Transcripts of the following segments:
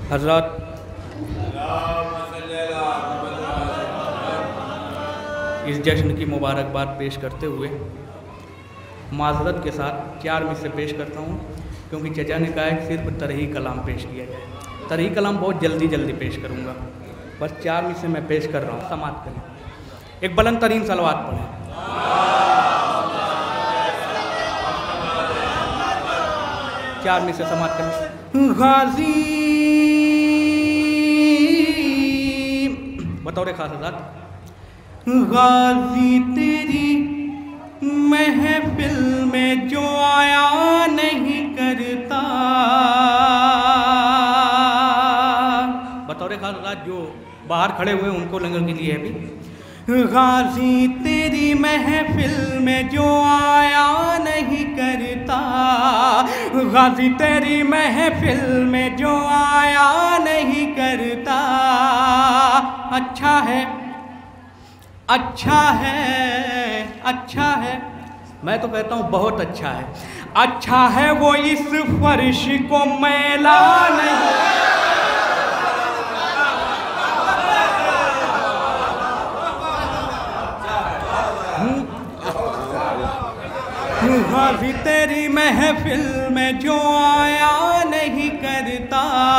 हज़रत इस जश्न की मुबारकबाद पेश करते हुए माज़रत के साथ 4 मिसरे पेश करता हूँ, क्योंकि चचा ने कहा है कि सिर्फ तरही कलाम पेश किया जाए। तरही कलाम बहुत जल्दी पेश करूँगा, बस 4 मिसरे मैं पेश कर रहा हूँ। समात करें, एक बुलंद तरीन सलवात पढ़ें। 4 मिसरे समात करें। गाजी बतौर खास आजाद, गाजी तेरी महफिल में जो आया नहीं करता, बतौर खास आजाद जो बाहर खड़े हुए उनको लंगर के लिए है भी। गाजी तेरी महफिल में जो आया नहीं करता, गाजी तेरी महफिल में जो आया नहीं करता, अच्छा है अच्छा है अच्छा है, मैं तो कहता हूँ बहुत अच्छा है। अच्छा है वो इस फर्श को मैला नहीं, गाजी तेरी महफिल में जो आया नहीं करता,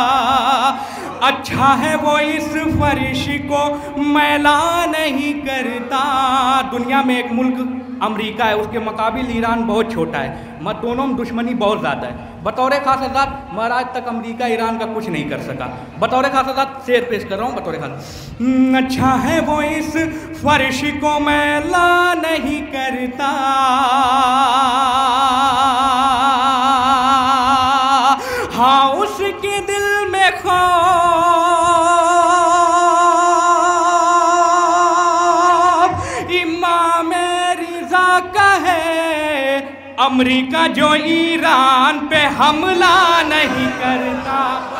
अच्छा है वो इस फर्श को मैला नहीं करता। दुनिया में एक मुल्क अमेरिका है, उसके मुकाबिल ईरान बहुत छोटा है, मत दोनों में दुश्मनी बहुत ज़्यादा है। बतौर खास आजाद महाराज तक अमेरिका ईरान का कुछ नहीं कर सका। बतौर खास आजाद शेर पेश कर रहा हूँ बतौर खास। अच्छा है वो इस फर्श को मैला नहीं करता, हाँ उसके दिल में अमेरिका जो ईरान पे हमला नहीं करता।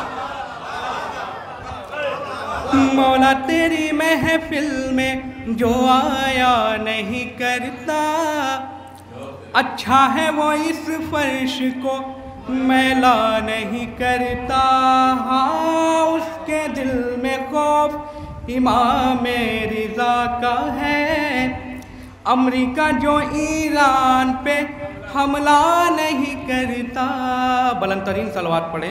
मौला तेरी महफिल में जो आया नहीं करता, अच्छा है वो इस फर्श को मैला नहीं करता, हाँ उसके दिल में खौफ इमाम रिज़ा का है, अमेरिका जो ईरान पे हमला नहीं करता। बुलंद तरीन सलवात पढ़े।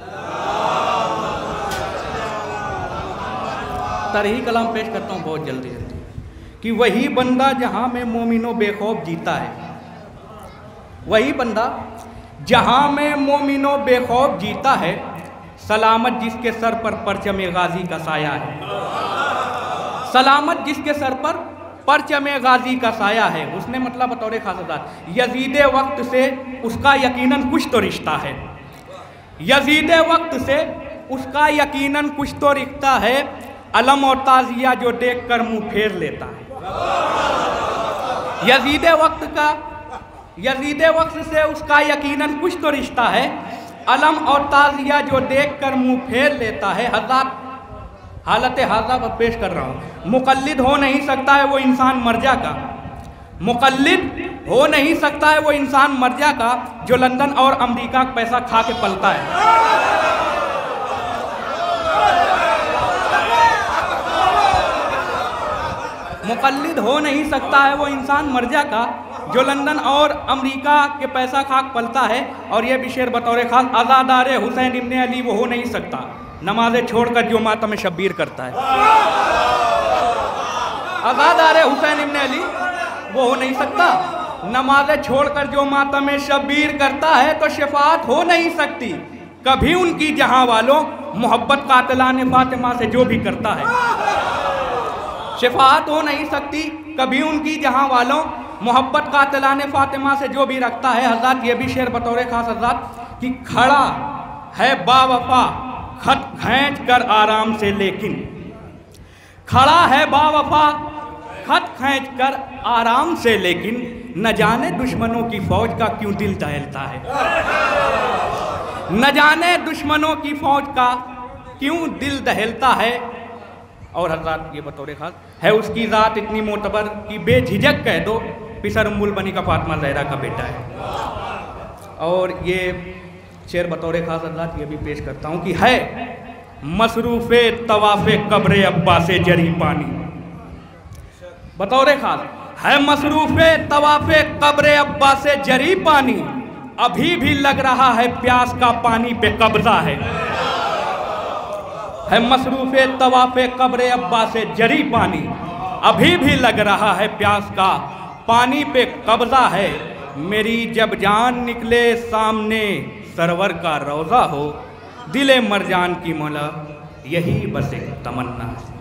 तरही कलाम पेश करता हूँ बहुत जल्दी कि वही बंदा जहाँ में मोमिनो बेखौफ जीता है, वही बंदा जहाँ में मोमिनो बेखौफ जीता है, सलामत जिसके सर पर परचम गाजी का साया है, सलामत जिसके सर पर परचम गाजी का साया है। उसने मतलब बतौर खासदार यजीदे वक्त से उसका यकीनन कुछ तो रिश्ता है, यजीदे वक्त से उसका यकीनन कुछ तो रिश्ता है, अलम और ताजिया जो देख कर मुँह फेर लेता है। यजीदे वक्त से उसका यकीनन कुछ तो रिश्ता है, अलम और ताजिया जो देख कर मुँह फेर लेता है। हज़ार हालत हाजा पर पेश कर रहा हूँ। मुक़ल्लिद हो नहीं सकता है वो इंसान मर्जा का, मुक़ल्लिद हो नहीं सकता है वो इंसान मर्जा का, जो लंदन और अमेरिका का पैसा खा के पलता है। मुक़ल्लिद हो नहीं सकता है वो इंसान मर्जा का, जो लंदन और अमेरिका के पैसा खा के पलता है। और ये भी शेर बतौर खास, आज़ादार हुसैन इब्ने अली वो हो नहीं सकता, नमाज़ें छोड़कर जो मातम शब्बीर करता है। आज़ादार हुसैन इब्ने अली वो हो नहीं सकता, नमाज़ें छोड़कर जो मातम शब्बीर करता है, तो शफाअत हो नहीं सकती कभी उनकी जहां वालों, मोहब्बत कातिलाने फातिमा से जो भी करता है। शफाअत हो नहीं सकती कभी उनकी जहां वालों, मोहब्बत कातिलाने फातिमा से जो भी रखता है। हज़रत ये भी शेर बतौर खास हज़रत कि खड़ा है बावफा खत खींच कर आराम से, लेकिन खड़ा है बावफा खत खींच कर आराम से, लेकिन न जाने दुश्मनों की फौज का क्यों दिल दहलता है, न जाने दुश्मनों की फौज का क्यों दिल दहलता है। और हज़रत ये बतौर खास है उसकी ज़ात इतनी मोतबर कि बेझिझक कह दो पिसर उम्मुल बनी का फातिमा ज़हरा का बेटा है। और ये शेर बतौर खास हज़रत ये भी पेश करता हूँ कि मसरूफ़े तवाफ़े कब्रे अब्बा से जरी पानी। बतौरे खास है मसरूफ़े तवाफ़े कब्रे अब्बा से जरी पानी, अभी भी लग रहा है प्यास का पानी पे कब्जा है मसरूफ़े तवाफ़े कब्रे अब्बा से जरी पानी, अभी भी लग रहा है प्यास का पानी पे कब्जा है। मेरी जब जान निकले सामने सरवर का रोज़ा हो, दिले मरजान की मौला यही बस एक तमन्ना है।